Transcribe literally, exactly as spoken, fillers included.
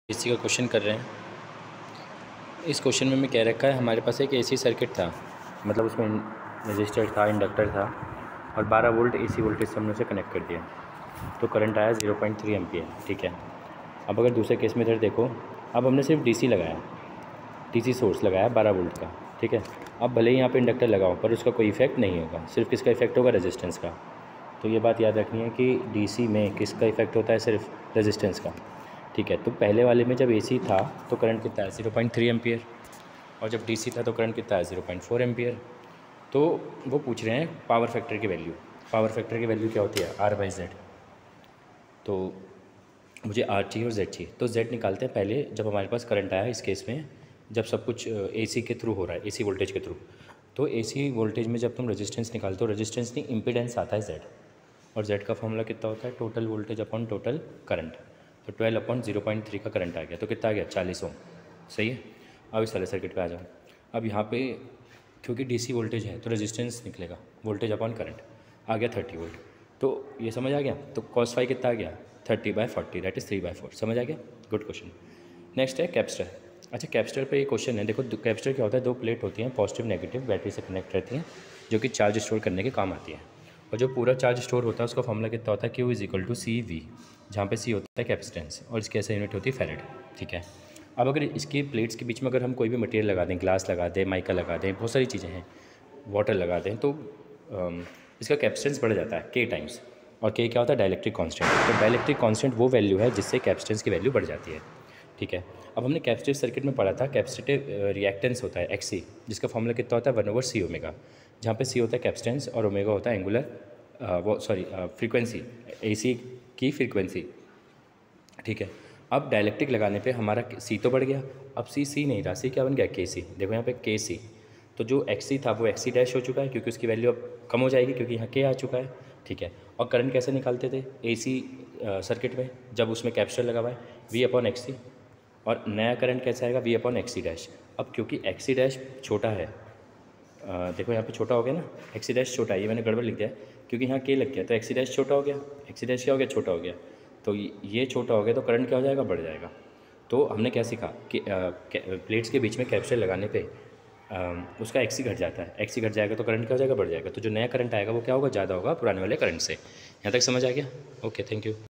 AC का question कर रहे हैं। इस क्वेश्चन में मैं कह रखा है हमारे पास एक एसी सर्किट था, मतलब उसमें रजिस्टर था, इंडक्टर था और बारह वोल्ट एसी वोल्टेज से हमने उसे कनेक्ट कर दिया तो करंट आया ज़ीरो पॉइंट थ्री एम्पियर। ठीक है, अब अगर दूसरे केस में इधर देखो, अब हमने सिर्फ डीसी लगाया, डीसी सोर्स लगाया बारह वोल्ट का। ठीक है, अब भले ही यहाँ पे इंडक्टर लगाओ पर उसका कोई इफेक्ट नहीं होगा, सिर्फ किसका इफेक्ट होगा, रेजिस्टेंस का। तो ये बात याद रखनी है कि डीसी में किसका इफेक्ट होता है, सिर्फ रेजिस्टेंस का। ठीक है, तो पहले वाले में जब एसी था तो करंट कितना है, ज़ीरो पॉइंट थ्री एम्पियर, और जब डीसी था तो करंट कितना है, ज़ीरो पॉइंट फोर एम्पियर। तो वो पूछ रहे हैं पावर फैक्टर की वैल्यू। पावर फैक्टर की वैल्यू क्या होती है, आर बाई जेड। तो मुझे आर चाहिए और जेड चाहिए, तो जेड निकालते हैं पहले जब हमारे पास करंट आया। इस केस में जब सब कुछ एसी के थ्रू हो रहा है, एसी वोल्टेज के थ्रू, तो एसी वोल्टेज में जब तुम रेजिस्टेंस निकालते हो, रेजिस्टेंस नहीं इम्पीडेंस आता है जेड, और जेड का फॉर्मूला कितना होता है, total voltage upon total current. तो twelve upon zero point three का करंट आ गया, तो कितना आ गया, चालीस ओम। सही है। अब इस वाले सर्किट पे आ जाओ। अब यहाँ पे क्योंकि डीसी वोल्टेज है तो रेजिस्टेंस निकलेगा, वोल्टेज अपॉन करंट आ गया थर्टी वोल्ट। तो ये समझ आ गया। तो कॉस फाई कितना आ गया, thirty by forty, that is three by four. समझ आ गया, गुड क्वेश्चन। नेक्स्ट है कैपेसिटर। अच्छा, कैपेसिटर पे ये क्वेश्चन है, देखो कैपेसिटर क्या होता है, दो प्लेट होती हैं, पॉजिटिव नेगेटिव, बैटरी से कनेक्ट रहती हैं, जो कि चार्ज स्टोर करने के काम आती है। और जो पूरा चार्ज स्टोर होता है उसका फॉर्मूला कितना होता है, Q is equal to C V, जहाँ पे सी होता है कैपेसिटेंस और इसकी ऐसे यूनिट होती है फैरेड। ठीक है, अब अगर इसकी प्लेट्स के बीच में अगर हम कोई भी मटेरियल लगा दें, ग्लास लगा दें, माइका लगा दें, बहुत सारी चीज़ें हैं, वाटर लगा दें, तो अम, इसका कैपेसिटेंस बढ़ जाता है के टाइम्स। और के क्या होता है, डाइलेक्ट्रिक कांस्टेंट। तो डाइलेक्ट्रिक कांस्टेंट वो वैल्यू है जिससे कैपेसिटेंस की वैल्यू बढ़ जाती है। ठीक है, अब हमने कैपेसिटिव सर्किट में पढ़ा था कैपेसिटिव रिएक्टेंस होता है एक्सी, जिसका फॉर्मूला कितना होता है, वन ओवर सी ओमेगा, जहाँ पे सी होता है कैपेसिटेंस और ओमेगा होता है एंगुलर वो सॉरी फ्रीक्वेंसी, एसी की फ्रीक्वेंसी। ठीक है, अब डायलेक्ट्रिक लगाने पे हमारा सी तो बढ़ गया, अब सी सी नहीं रहा, सी क्या बन गया, के सी। देखो यहाँ पे के सी, तो जो एक्सी था वो एक्सी डैश हो चुका है क्योंकि उसकी वैल्यू अब कम हो जाएगी क्योंकि यहाँ के आ चुका है। ठीक है, और करंट कैसे निकालते थे एसी सर्किट में, जब उसमें कैपेसिटर लगा हुआ है, वी अपॉन एक्सी, और नया करंट कैसे आएगा, वी अपॉन एक्सी डैश। अब क्योंकि एक्सी डैश छोटा है, आ, देखो यहाँ पे छोटा हो गया ना, एक्सी डैश छोटा है, ये मैंने गड़बड़ लिख दिया है क्योंकि यहाँ के लग गया, तो एक्सी डैश छोटा हो गया, एक्सी डैश क्या हो गया, छोटा हो गया, तो ये छोटा हो गया तो करंट क्या हो जाएगा, बढ़ जाएगा। तो हमने क्या सीखा कि प्लेट्स के बीच में कैपेसिटर लगाने पे आ, उसका एक्सी घट जाता है, एक्सी घट जाएगा तो करंट क्या हो जाएगा, बढ़ जाएगा। तो जो नया करंट आएगा वो क्या होगा, ज़्यादा होगा पुराने वाले करंट से। यहाँ तक समझ आ गया, ओके, थैंक यू।